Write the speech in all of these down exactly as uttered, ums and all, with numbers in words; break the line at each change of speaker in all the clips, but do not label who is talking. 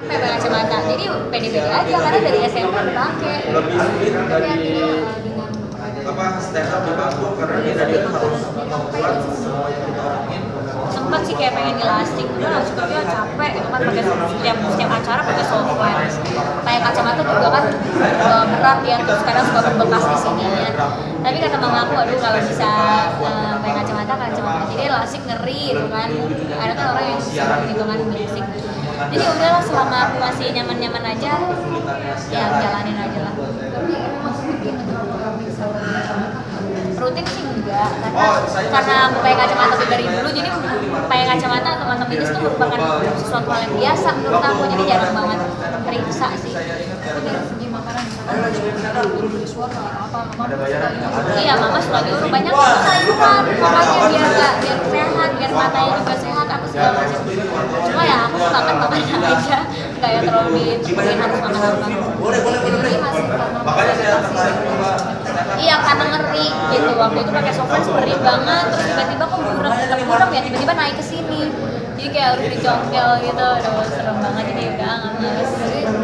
pakai kacamata, jadi pede-pede aja karena dari S M P udah pakai.
Lebih sulit dari apa stand up di panggung karena dia dia harus membuat semua yang kita omongin.
Sempat sih kayak pengen elastik, udah langsung tapi ya capek itu kan pakai setiap setiap acara pakai software. Kayak kacamata juga kan uh, berat ya, terus kadang suka berbekas di sininya. Tapi kata mama aku, aduh kalau bisa uh, pakai kacamata, kacamata jadi elastik ngeri gitu kan. Ada kan orang yang susah gitu kan elastik. Jadi udahlah selama aku masih nyaman-nyaman aja, ya jalanin aja lah. Rutin sih enggak, karena karena aku pakai kacamata dari dulu, jadi pakai kacamata teman-teman itu tuh merupakan sesuatu hal yang biasa menurut aku, jadi jarang banget periksa sih. Tapi dari segi makanan misalnya beli suara apa apa, iya mama suka nyuruh banyak sayuran, makanya biar nggak biar sehat, biar matanya juga sehat, aku segala macam. Cuma ya aku makan makanan aja, nggak yang terlalu ditemuin harus makan apa. Jadi masih
Makanya saya tertarik coba.
Iya karena ngeri gitu, waktu itu pakai software perih banget, terus tiba-tiba kok burem, tetap burem ya, tiba-tiba naik ke sini, jadi kayak harus dicongkel gitu, udah serem banget, jadi udah nggak harus.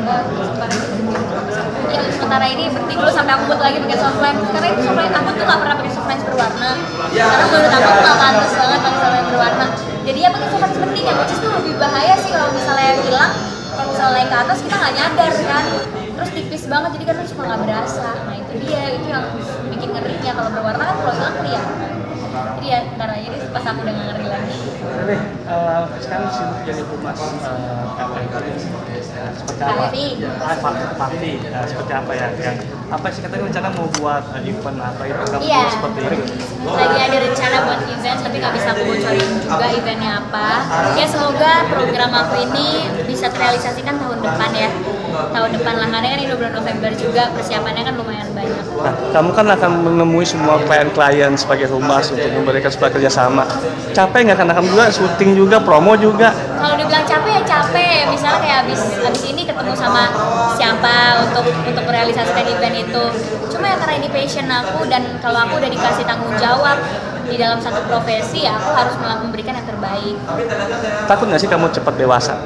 Ya sementara ini berhenti dulu sampai aku buat lagi pakai software, karena itu software aku tuh nggak pernah pakai software berwarna, karena menurut aku nggak pantas banget pakai software berwarna. Jadi ya pakai software penting yang which is tuh lebih bahaya sih kalau misalnya hilang, kalau misalnya naik ke atas kita nggak nyadar kan. Terus tipis banget, jadi kan lu cuma nggak berasa. Nah itu dia, itu yang bikin ngerinya. Kalau berwarna kan kalau hilang kelihatan. Jadi ya ntar aja deh pas aku udah nggak ngeri lagi.
Tapi uh, sekarang sibuk jadi humas uh, seperti apa? Ah, party, uh, seperti apa ya? Yang apa sih katanya rencana mau buat uh, event apa itu?
Iya.
Seperti itu.
Lagi ada rencana buat event, tapi nggak bisa aku bocorin juga eventnya apa. Ya semoga program aku ini bisa terrealisasikan tahun depan ya. Tahun depan lah, karena kan ini bulan November juga, persiapannya kan lumayan banyak.
Nah, kamu kan akan menemui semua klien-klien sebagai humas untuk memberikan sebuah kerjasama. Capek nggak? Karena kamu juga syuting juga, promo juga.
Kalau dibilang capek ya capek, misalnya kayak abis abis ini ketemu sama siapa untuk untuk merealisasikan event itu. Cuma ya karena ini passion aku, dan kalau aku udah dikasih tanggung jawab di dalam satu profesi, ya aku harus memberikan yang terbaik.
Takut nggak sih kamu cepat dewasa?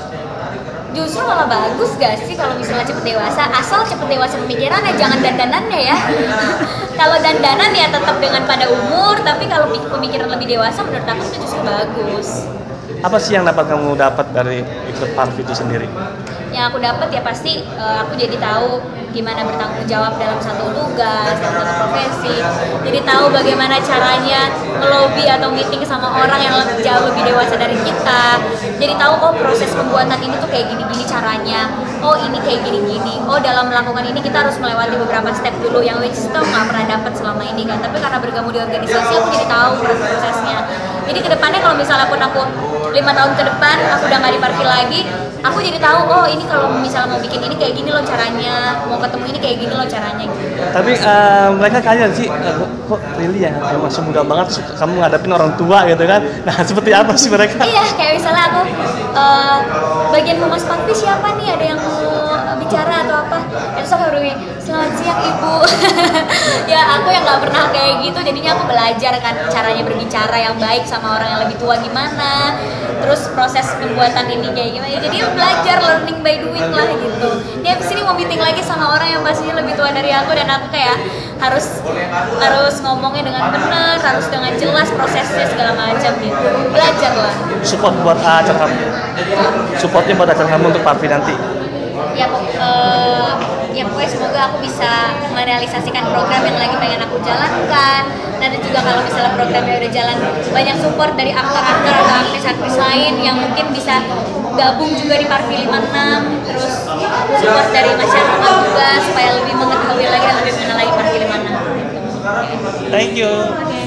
Justru malah bagus gak sih kalau misalnya cepet dewasa, asal cepet dewasa pemikirannya, jangan dandanannya ya. Kalau dandanan ya tetap dengan pada umur, tapi kalau pemikiran lebih dewasa menurut aku itu justru bagus.
Apa sih yang dapat kamu dapat dari ikut Parvi itu sendiri?
Yang aku dapat ya pasti uh, aku jadi tahu gimana bertanggung jawab dalam satu tugas, dalam satu profesi. Jadi tahu bagaimana caranya melobi atau meeting sama orang yang lebih, jauh lebih dewasa dari kita. Jadi tahu oh proses pembuatan ini tuh kayak gini-gini caranya. Oh ini kayak gini-gini. Oh dalam melakukan ini kita harus melewati beberapa step dulu yang which itu nggak pernah dapat selama ini kan. Tapi karena bergabung di organisasi aku jadi tahu prosesnya. Jadi kedepannya kalau misalnya pun aku lima tahun ke depan aku udah nggak di Parvi lagi, aku jadi tahu oh ini kalau misalnya mau bikin ini kayak gini loh caranya, mau ketemu ini kayak gini loh caranya gitu.
Tapi uh, mereka kaya sih, uh, kok really ya, kayak masih muda banget kamu ngadepin orang tua gitu kan. Nah seperti apa sih mereka?
Iya kayak misalnya aku uh, bagian humas Parvi siapa nih, ada yang mau bicara atau apa, ya terus aku udah selamat siang ibu. Ya aku yang nggak pernah kayak gitu, jadinya aku belajar kan caranya berbicara yang baik sama orang yang lebih tua gimana, terus proses pembuatan ini kayak gimana, jadi belajar learning by doing lah gitu. Dia abis ini mau meeting lagi sama orang yang pastinya lebih tua dari aku, dan aku kayak harus harus ngomongnya dengan benar, harus dengan jelas prosesnya segala macam gitu. Belajar lah.
Support buat acara kamu. Supportnya buat acara kamu untuk Parvi nanti.
Ya, uh, ya pokoknya semoga aku bisa merealisasikan program yang lagi pengen aku jalankan. Nanti juga kalau misalnya programnya udah jalan, banyak support dari aktor-aktor atau artis-artis lain yang mungkin bisa gabung juga di Parvi lima puluh enam. Terus support dari masyarakat juga supaya lebih mengetahui lagi dan lebih mengenal lagi Parvi lima puluh enam.
Thank you.
Okay.